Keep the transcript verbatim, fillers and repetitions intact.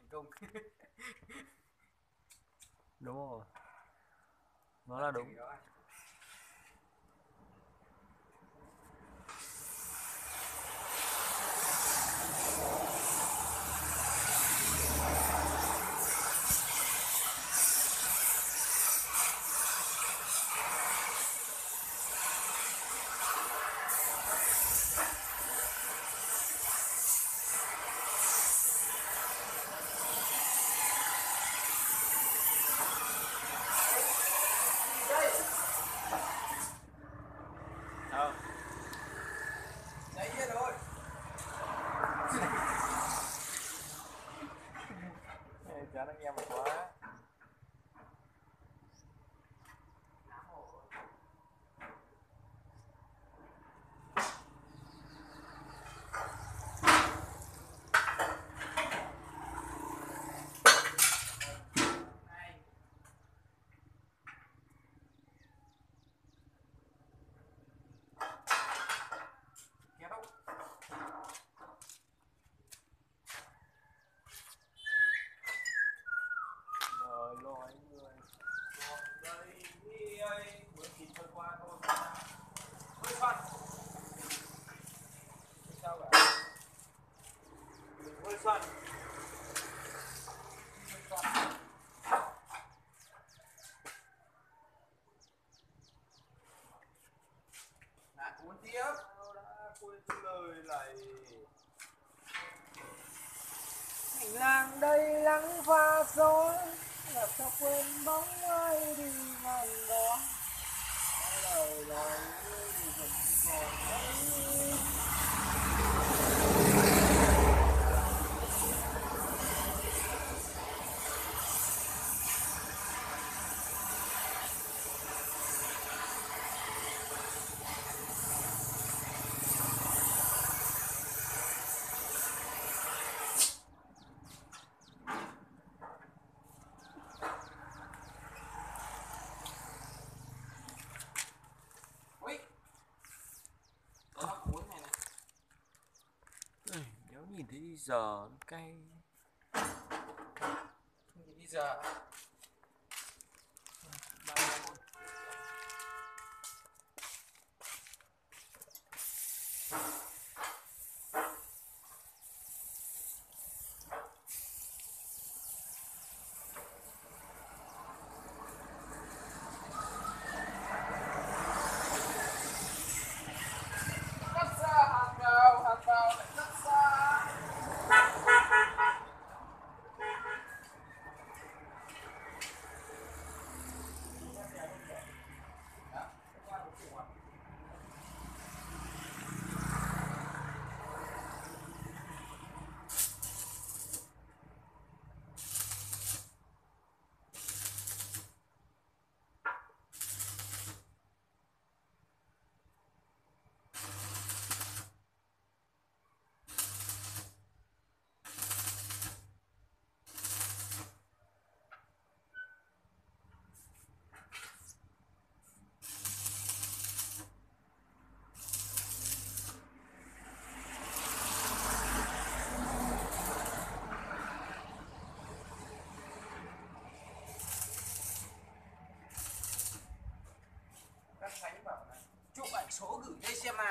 công. Đúng rồi, nó là đúng. Đâu? Đấy yên rồi. Chán anh em quá. Rồi lo anh người. Đây đi ơi, mới kịp thôi qua thôi. Hơi xoăn. Sao cả? Hơi xoăn. Hơi xoăn. Lại cuốn tiếp. Tao đã quên lời lại. Hành lang đây lắng pha dối, làm sao quên bóng ai đi ngang đó. Lời nói vẫn còn đây. Nếu nhìn thấy giờ nó cay. Không thì bây giờ cắt ra hàng vào, hàng vào lại cắt ra. Các Khánh bảo là chụp ảnh số gửi đây xem nào.